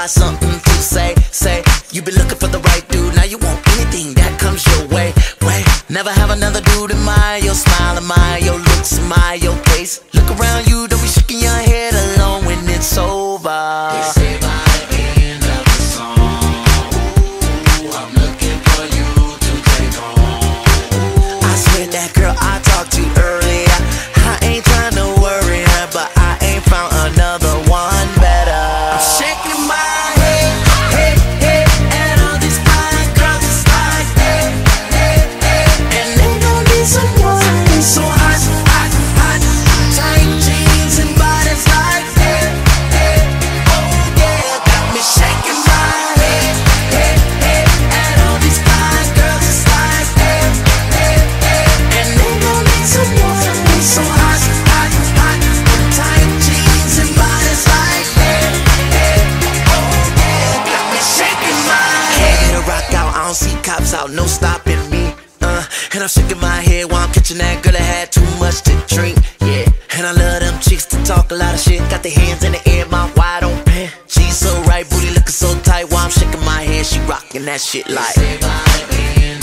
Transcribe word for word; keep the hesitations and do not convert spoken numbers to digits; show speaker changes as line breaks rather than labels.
got something to say, say. You been looking for the right dude, now you want anything that comes your way. Wait, never have another dude admire your smile, admire your looks, admire your face. Look around you, don't be shaking your head alone when it's over.
They say by the end of the song, ooh, I'm looking for you to take home.
I swear that girl I talked to earlier, I ain't trying to worry her, but I ain't found another one better. I'm shaking my head, head, head, and all these fine girls is like, hey, hey, hey, and they gon' need someone so hot, hot, hot, tight jeans and bodies like, hey, hey, oh yeah, got me shaking my head, head, head, and all these fine girls is like, hey, hey, hey, and they gon' need someone so hot, hot, hot, tight jeans and bodies like, hey, hey, oh yeah, got me shaking my head. Get a rock out, I don't see cops out, no stopping me. Uh, and I'm shaking my head while I'm catching that girl that had too much to drink. Yeah, and I love them chicks to talk a lot of shit. Got their hands in the air, mouth wide open. She's so right, booty looking so tight while I'm shaking my head. She rocking that shit like.
They say by the end